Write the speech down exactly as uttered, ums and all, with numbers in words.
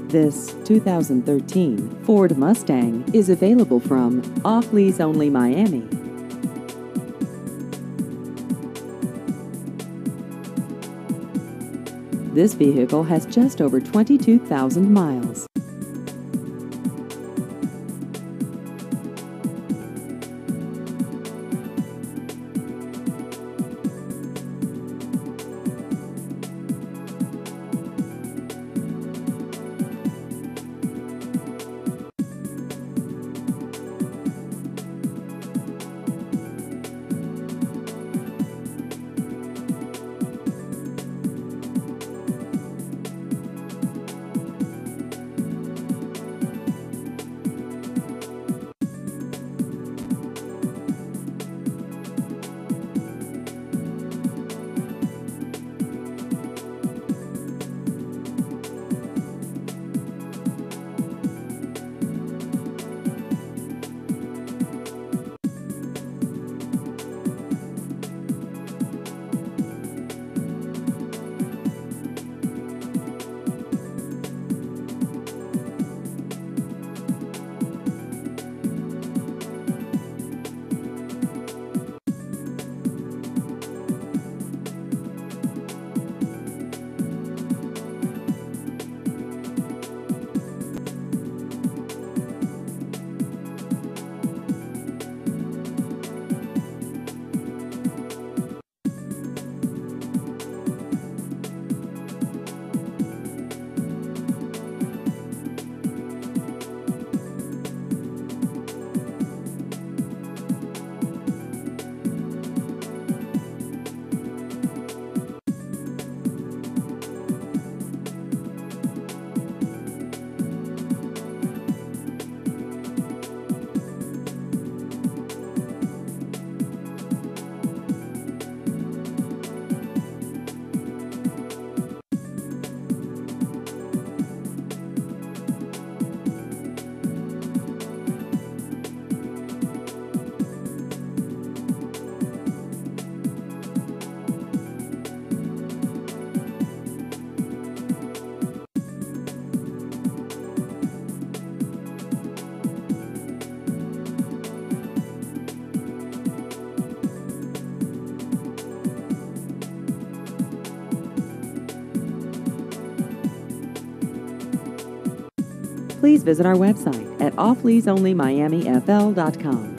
This two thousand thirteen Ford Mustang is available from Off Lease Only Miami. This vehicle has just over twenty-two thousand miles. Please visit our website at off lease only miami f l dot com.